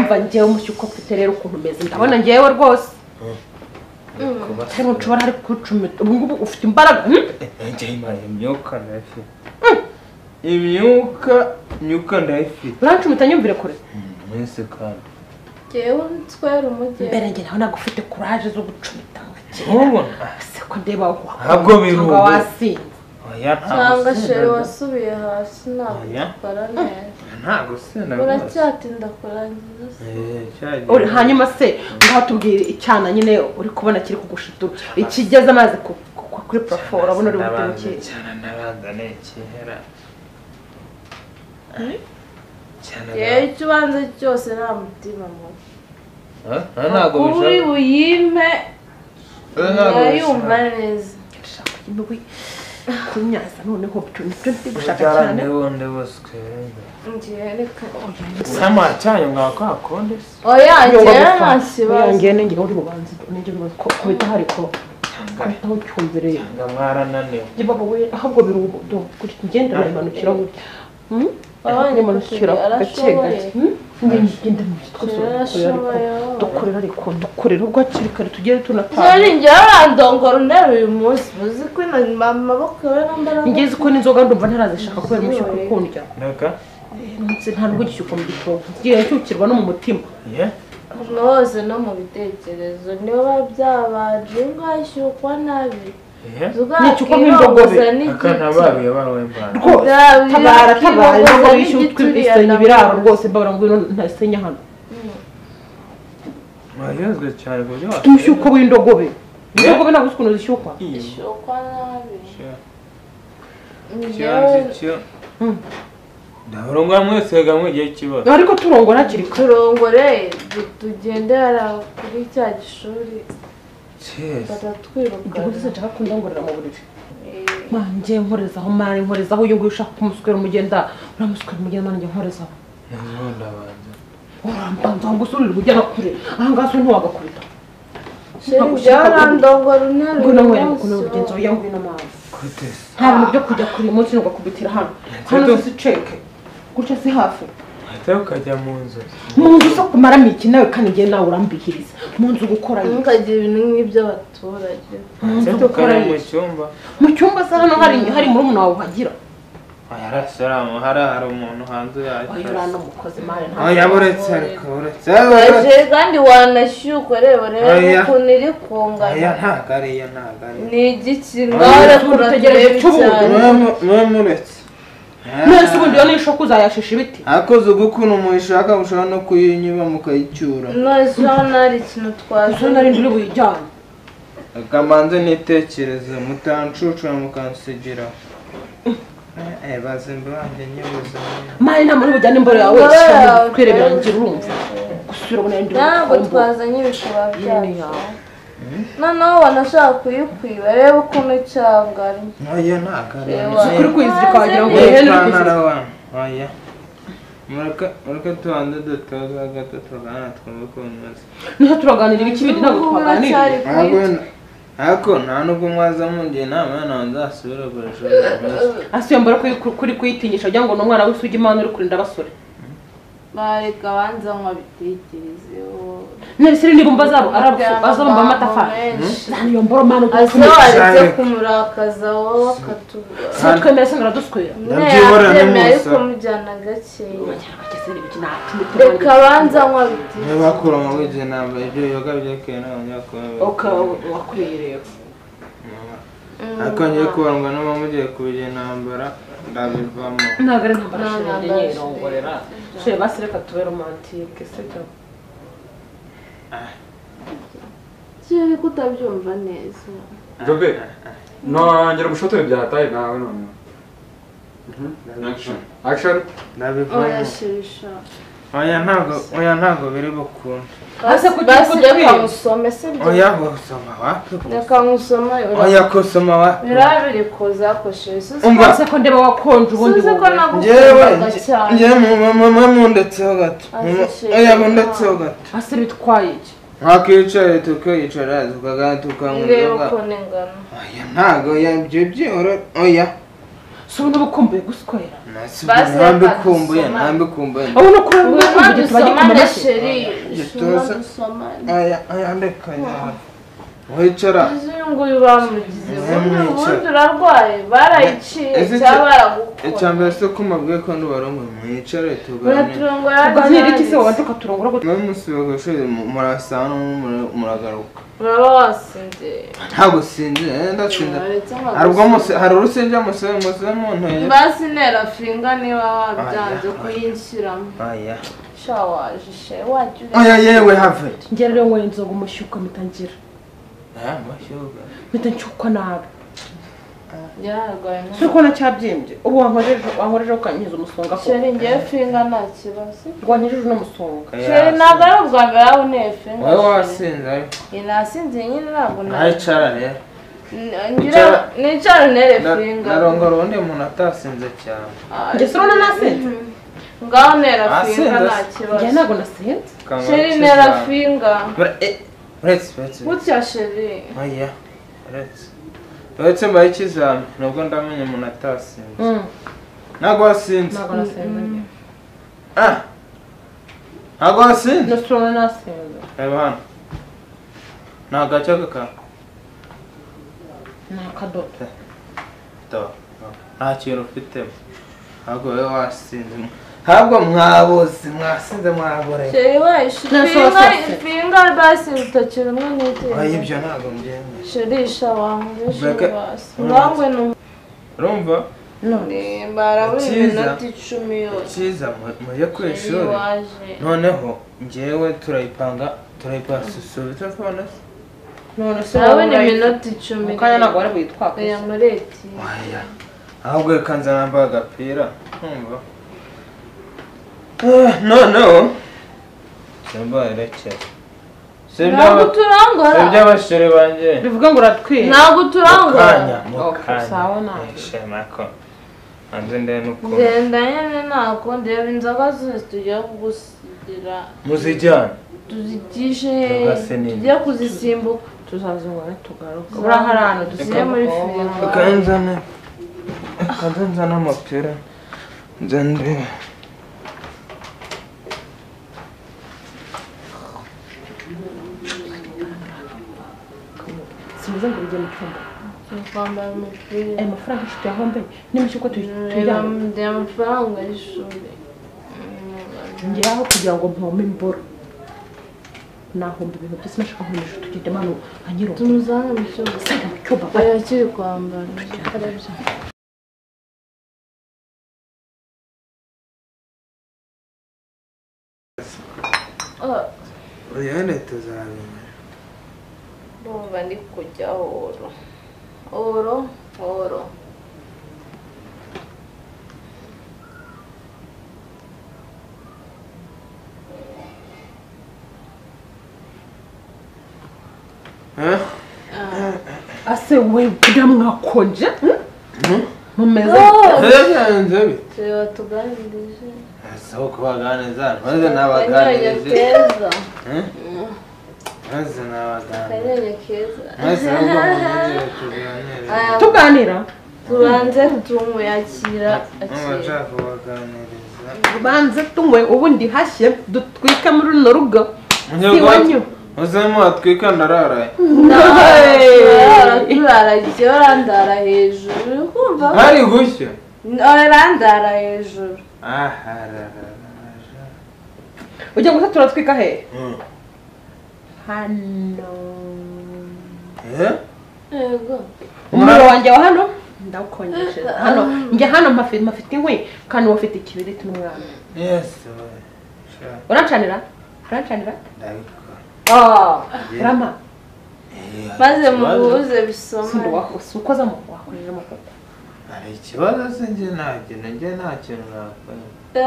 umva ngewe umushyuko mfite rero ukuntu umeze ndabona ngewe rwose nshobora ari kucumita ubu ngubu ufite imbaraga njye imaye imyuka ndayifite imyuka ndayifite urancumita nyumvire kure mwese kandi ngewe nswera umugeni mbere njye nawe ntabwo ufite kuraje zo gucumita ntubona se ko ndeba ntabwo biruhu wasinze cyangwa shere wasubiye hasi ntabwo utwara neza ntabwo se uracyatinda kurangiza hanyuma se ngaho tubwire icyana nyine uri kubona kiri kugushitura ikigeze amazi kuri parafo urabona uri butebuke cyane naranda nekera yewe icyo ubanza cyose nta mutima mubi ntabwo uri buyime yumva neza kunyaza noneho byo nibyo ndi gushaka cyane sama cyanyu ngako akonde oya ngewe nta kibazo ngewe nenge uri bubanze nenge kubita hari ko kubitaho cyumvire mwarananiwe baba we ahubwo birudo kuri ngenda imanukira gutya imanukira gake gake ngenda dukorera ariko dukorera ubwo akiri kare tugere tunataha ngewe arandongora untera uyu munsi uzi ko amaboko yawe n'ambaraga ngeze ko n'inzoga ndumva ntarazishaka kubera umushyuko ukundya nta nubwo gishyuka mu gitondo ngiye nshyukirwa no mu mutima hose no mu bitekerezo niyo biba byabaje ngashyukwa nabi nicyo nk'indogobe akanababiye bawembana tabara indogobe y'ishyutwe isenya ibiraro rwose mbabura ngo ntasenya hano mwayezwe cyane ku buryo umushyuko w'indogobe indogobe ntabwo uzi ukuntu zishyukwa ishyukwa nabi ndabona mwese gamwe igihe kibazo ariko turongora hakiri kare turongore tugendera kuri cya gishuri igihugu sinshaka kundongorera mu buriri manje nkorezaho mari nkorezaho uyu nguyu ushaka kumuswera umugenda uramuswera umugenda nanjye nkorezaho ndabanza urambanza ngo usurire ugera kure aha ngaho ntiwagakubita byarandongora untera ngwino mwere ngwino urugenzo yangwino amazi nta bintu byo kujya kuri munsi ntugakubitira hano hano si ceke guca si hafi ukajya mu nzu so kumaramo iki nawe kandi ngewe nawe urambihiriza mu nzu gukora ntukagira ibintu nk'iby'abaturage mu cyumba se hano hari murumuna wawe uhagira hari umuntu hanze uriya n'umukozi mare yaburetse ariko uretse kandi wanashyukwa reba ukuntu iri kungana ntabwo ari ni igiki ngaho kurategereje mwe muretse nese ubundi yo n'ishoka uzayashisha ibiti akoze ugukuntu muyishaka mushobora no kuyinyuba mukayicyura nose hano hari ikintu twazi nari nduri buyijyane akamanze nitekereze mutancucura mukansigira bazimba banjye nyibuze mari nta muri bujyane imboro yawe kwirebera ngira urumva gusubira ubona ndi ntabwo twazanye ibishobora byacu noneho wanashaka kuyikwiba reba ukuntu cyangari oya ntabwo ari kuri kwizirika wagira ngo ihene uri kuzirika oya mureke tubanze dutoza gato turagana twumve uko bimeze niho turaganira ibiki bindi ntabwo twaganira ariko nta nubwo mwaza mungiye inama nawe nzasubira gukoresha asiyo mbara kuri kuyitinyisha kugira ngo n'umwana w'isugi imana uri kurinda abasore bareka banza nkabitekerezeho nese n'ibumba zabo azabumba amatafari niyo mboro manu azawaretse kumurakaza wowe akatubura twemera se ngaraduswera ntiyabyemeye ariko mujyana gakeya reka banza nkabitekerezeho bakura mu wije nambaye ibyo yoga byakeye n'abanyakubahwa wakuriye rero ariko ngiye kubandwa n'abamugiye kubijya intambara ndabivamo ntabwo ari intambara shirenge nyirongorera shire basi reka tube romantike sibyo kiri kutabyumva neza Jobe nongera gushotore byataye nawe none action ndabivamo oya shirisha oya ntabwo biri bukunda basi reka musome sibyo oya gusoma wapi reka musoma oya kusoma wapi birabiri koza koshe umva ko ndeba wakonje ubundi njyewe mundetseho gato oya mundetseho gato ase bitwaye iki ntakicaye tukicara tukagana tukanywa inzoga ndeba uko ningana oya ntabwo ibyo byoro oya so n'ubukumbuye guswera ntambikumbuye aho no kuri ubukumbuye dusomane sheri aya ndeka wicara nguyu bamugize ubundi urarwaye barayiciye cyangwa baragukora icyambere se ko mabwiye ko ndubaromwe mwicare tuganira iki se wabanza ukaturongora mwe musibagoshe murasana muragaruka uraba wasinze ntabwo sinze ndasinze hari urusenge musebe mu ntege basi nera finga niba wabyanze kuyinshyiramo aya shawaje she wajya oya yewe have ngera rero ngoye inzoga umushyuka mitangira mashyuka mpita nshyukwa nabi yararwaye suko nacyabyimbye ubu wankorejeho ukanyiza umusonga ko sheri ngiye finga nta kibazo rwanyijeje n'umusonga sheri ntabwo ari ubwa mbere aho uneye finga wowe wasinze nasinze nyine ntabwo ntayicara rero nicara unere finga narongora ubundi umuntu atasinze cyane ngese urabona nasinze ngaho nera finga nta kibazo njye ntabwo nasinze sheri nera finga uretse gutya sheri oya uretse mbaye ikizami nubwo ndamenye umuntu atasinze ntabwo wasinze ntabwo nasinze ntabwo wasinze nasura nasinze reba hano ni agace kaka ni akadodo nta kintu ufitemo ntabwo wowe wasinze ntabwo mwabuze mwasinze mwaboreye sheri weshi finga basi urutoki rumwe n'iteka ibyo ntabwo mbyemeye sherisha wangurisha basi ngangwe no urumva barabura iminota 10 yose cyiza mujye ku ishuri noneho njyewe turayipanga turayipasusubiza fone none se barabura iminota 10 kanya ntabwo bari buyitwaka ya mureti waya ahubwo reka nza nambaye agapira nkumva noneho cyambaye rekera ntabwo turangora iby'abasore banjye bivuga ngo uratwiye ntabwo turangora sawa nawe shemako hanze ndende nuko genda nyine ntabwo ndeba inzoga zose tugiye kugusigira muzijyana tuzigishe tugiye kuzisimbuka tuzazinywa tugaruka buriya hari ahantu tugiye muri filime kanzana amapira nzande simuze ngo ujye mu cyumba kwambara umupira ayo mafaranga inshuti yaho mbe nimushye uko tujyana ndi amafaranga y'ishuri ngeraho kugira ngo mpome imboro nahomba ibintu byose nashaka nkoresha tugende hano hanyiro tumuzane mu cyumba saga mu cyumba yakiri kwambara arabyo uyane tuzabimenya ndumva ndi kujya oro ase we kuda mwakonje mumeze byanze bite tuganirije aho kubaganiza maze nabaganirije maze nabaganirije maze ahubwo munyegere tuganira tubanze tumuyakira nshaka kubaganiriza tubanze tunywe ubundi hashye dutwike muri runo rugo siwanyu uzemo atwika ndararaye turaragiye orandara hejuru kumva hari gushya orandara hejuru ujya gusa turatwika he hano yego umuriro wanjye wa hano ndawukonjeshe hano njye hano mafite inkwi kandi wafite ikibiriti n'umwana urancanira rama maze mubuze bisoma sundo wakose ukoza mu wakorera mu koko hari ikibazo se njye nta kintu nakora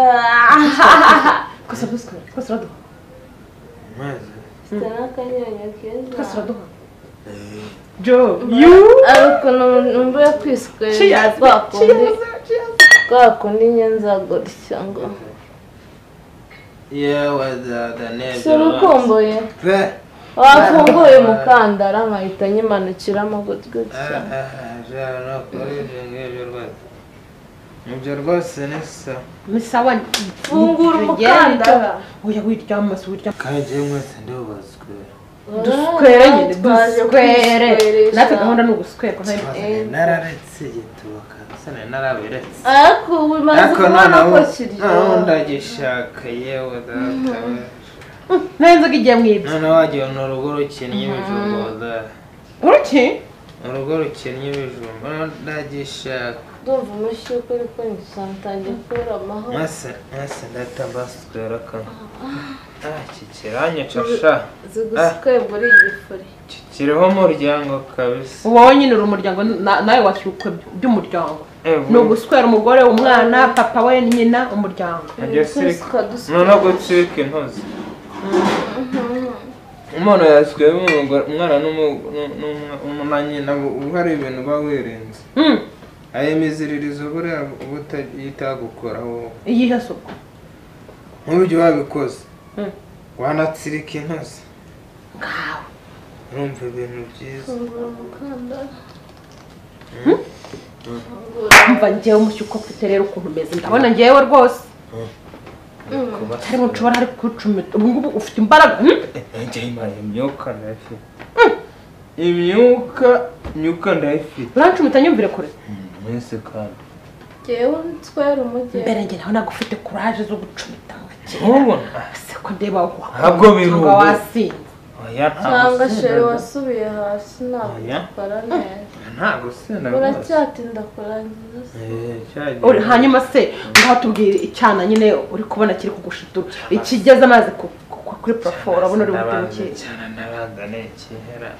kosa duskora kosa raduha maze stana kanyanya keza kosa raduha jo you ariko numva yakwiskwera twakundi nyenza gutya ngo yewe dada neza surukumbuye wafunguye umukandara nkahita nyimanukiramo gutya Ibyo rwose ni sawa. Ni sawa. Fungura umukandara. Oya wiryama se wirya. Kandi mwese ndubazwe. Duskwere nyine duskwere. Natwe gahunda ni uguskwera nararetse gituka. Sane narabiretse. Ariko wimaze kubona ko kiryo. Ndagishaka yewe data. Nenze giye mwibye. None wagiye no rugo rukinnye ibijumba. Uruki? Urugo rukinnye ibijumba ndagishaka. Ndumva umushyuko ariko nisantangiye kubura amahoro. Mase ndatabaswera ka. Kikiranye casha. Ziguswe muri igifuri. Kiriho umuryango kabisa. Ubonye ni umuryango nawe washyukwe by'umuryango. No guswera umugore umwana papa we nyina umuryango. None gutsirika intozi. Umuntu yasweye umwana n'umwana uhari ibintu bawirenze. Ayemezerereza buriya ubutagukuraho. Iyihe soko? Nk'uburyo wabikoze. Wanatsirika intozi. Ngaho. Urumva ibintu byiza. Mva njyewe umushyuko mfite rero ukuntu umeze ndabona njyewe rwose. Harimo nshobora ari kucumita ubu ngubu ufite imbaraga. Imyuka ndayifite. Imyuka ndayifite. Urancumita nyumvire kure. Mwese kandi. Jewe nswera umugeni. Mbere njye nawe nagufite courage zo gucumita ngakira. Ntubona. Se ko ndeba aho. Ntabwo biruhu. Wasinze. Oya ntabwo. Cyangwa shere wasubiye hasi nagukora neza. Ntabwo senda. Uracyatinda kurangiza. Uri hanyuma se ngaho tubwire icyana nyine uri kubona kiri kugushitura. Ikigeze amazi kuri plafond urabona uri buturukiye. Cyana nabanza nekihera.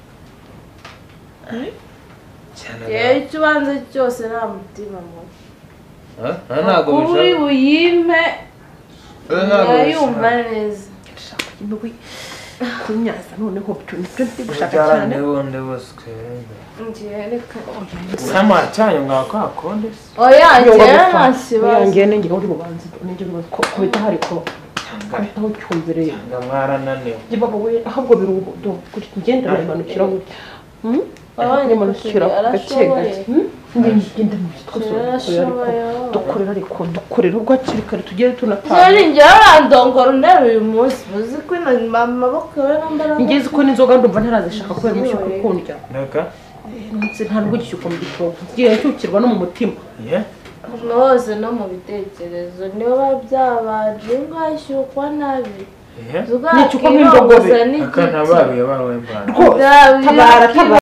Yewe ikibanza cyose nta mutima mubi. Ntabwo uri buyime yumva neza. Kunyaza noneho nibyo ndi gushaka cyane. Ndabonde boswe. Ngereka. Sama cyanyu ngakwakonde. Oya nasibaza. Ngiye nenge uri bubanze nenge ko kubita hari ko. Kandi cyumvire. Ngamwarananiwe. Baba we ahubwo birudo kuri ngenda bimanukira gutya. Abanye manukira gake. Ngenda mu twose dukorera ubwo akirikare tugere tunataha. Cyari njya ndongora ndero uyu munsi uzi ko amaboko we nambara. Ngeze ko n'inzoga ndumva ntarazishaka kubera umushyuko kundya. Naka? Nse nta nubwo gishyuko mu gitondo. Ngiye cyukirwa no mu mutima. Nose no mu bitekerezo niyo babyabaje ngashyukwa nabi. Ni cyuko nk'indogobe. Akana babiye bawe mbana. Tabara